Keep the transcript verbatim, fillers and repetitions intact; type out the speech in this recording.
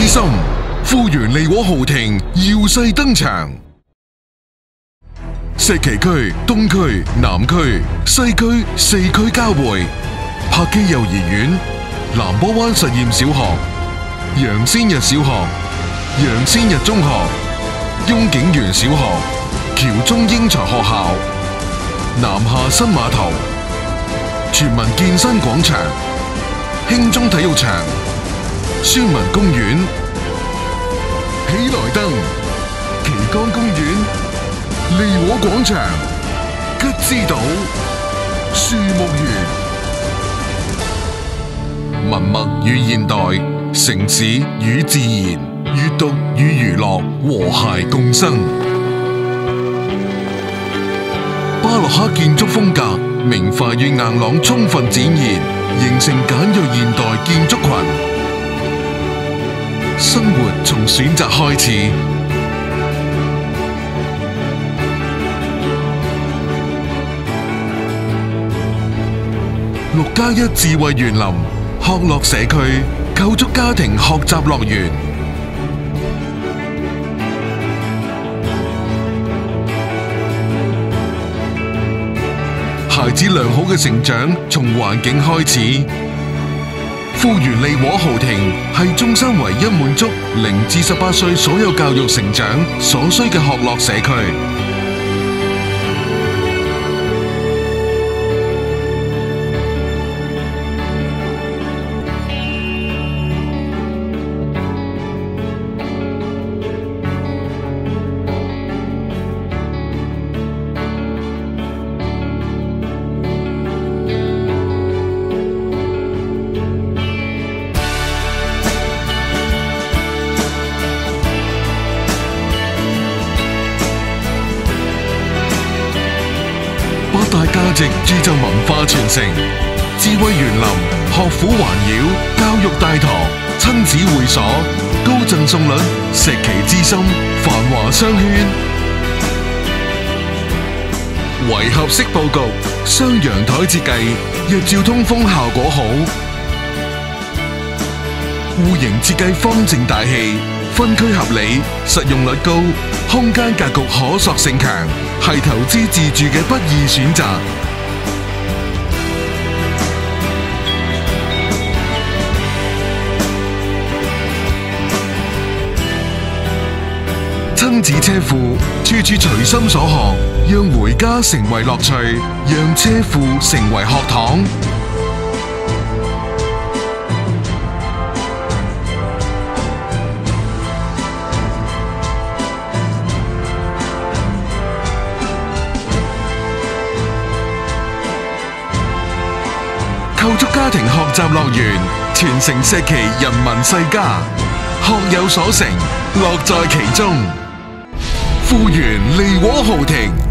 之心，富源利和豪庭耀世登場。石岐區、東區、南區、西區四區交匯，柏基幼兒園、南波灣實驗小學、楊先日小學、楊先日中學、雍景園小學、僑中英才學校、南下新碼頭、全民健身廣場、興中體育場、宣文公園、喜來登、旗杆公園、利和廣場、吉之島、樹木園。文物與現代，城市與自然，閱讀與娛樂和諧共生。巴洛克建築風格，明快與硬朗充分展現，形成簡約現代建築群。生活從選擇開始。六加一智慧園林，學樂社區，構築家庭學習樂園。孩子良好嘅成長從環境開始。富源利和豪庭係中山唯一滿足零至十八歲所有教育成長所需嘅學樂社區。八大價值鑄就文化傳承，智慧園林，學府環繞，教育大堂，親子會所，高贈送率，石岐之心，繁華商圈，圍合式佈局，雙陽台設計，日照通風效果好，戶型設計方正大氣，分區合理，實用率高，空間格局可塑性強，係投資自住嘅不二選擇。親子車庫，處處隨心所學，讓回家成為樂趣，讓車庫成為學堂。構築家庭學習樂園，傳承石岐人民世家，學有所成，樂在其中。富源利和豪庭。